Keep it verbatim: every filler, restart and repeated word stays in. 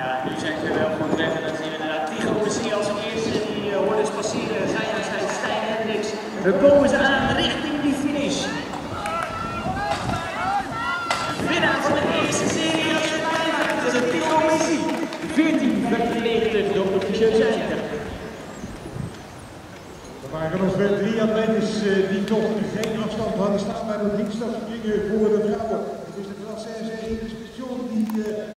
Ja, nu zijn ze wel goed weg en dan zien we inderdaad Tigo Messi als eerste die uh, hoort eens passeren. Zij en zij Stijn Hendricks. Dan komen ze aan richting die finish. Winnaar van de eerste serie als je kijkt, dat is Tigo Messi. veertien vijfennegentig door de officieuze einde. Er waren nog drie atletes die toch geen afstand hadden staan bij de driestapspringen voor de vrouwen. Het is de Française Edith Spition die